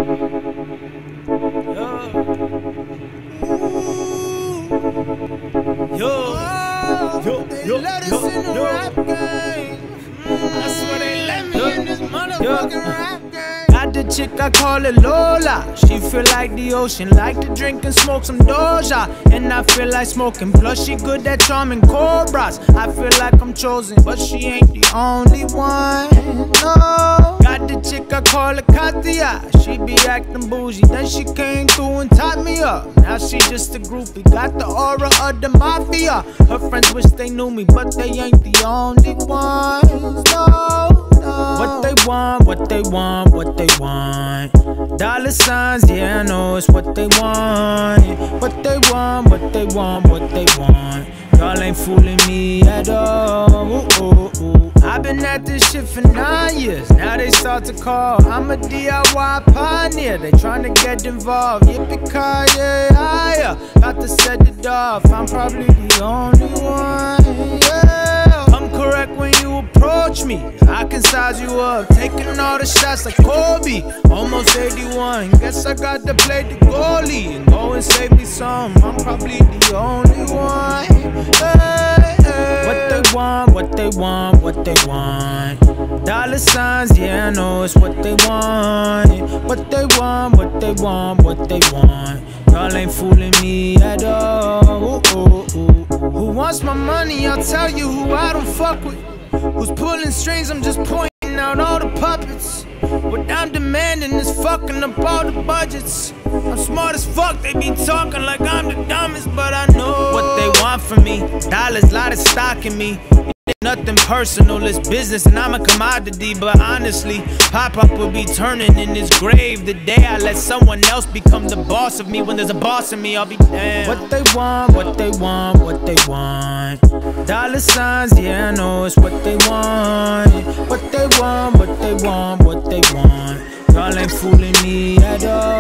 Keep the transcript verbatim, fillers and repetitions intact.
Yo, yo, yo, let us yo, in the yo. rap game. I swear they let me Yo, in this yo. motherfucking rap game. Got the chick, I call it Lola. She feel like the ocean, like to drink and smoke some Doja. And I feel like smoking, plus she good at charming cobras. I feel like I'm chosen, but she ain't the only one, no. Got the chick, I call her Katia. She be acting bougie, then she came through and tied me up. Now she just a groupie, got the aura of the mafia. Her friends wish they knew me, but they ain't the only ones, no. What they want, what they want, what they want. Dollar signs, yeah, I know it's what they want. What they want, what they want, what they want. Y'all ain't fooling me at all. Ooh, ooh, ooh. I've been at this shit for nine years. Now they start to call. I'm a D I Y pioneer. They tryna get involved. Yippee-ki-yay, yeah. About to set it off. I'm probably the only one, yeah. I'm correct when you approach me. I can size you up, taking all the shots like Kobe. Almost eighty-one, guess I got to play the goalie and go and save me some. I'm probably the only one. Hey, hey. What they want, what they want, what they want. Dollar signs, yeah, I know it's what they want. What they want, what they want, what they want. Y'all ain't fooling me at all. Ooh, ooh, ooh. Who wants my money? I'll tell you who I don't fuck with. Who's pulling strings? I'm just pointing out all the puppets. What I'm demanding is fucking up all the budgets. I'm smart as fuck, they be talking like I'm the dumbest, but I know what they want from me. Dollars, lot of stock in me. Nothing personal, it's business and I'm a commodity. But honestly, Pop-Up will be turning in his grave the day I let someone else become the boss of me. When there's a boss in me, I'll be damned. What they want, what they want, what they want. Dollar signs, yeah, I know it's what they want. What they want, what they want, what they want. Y'all ain't fooling me at all.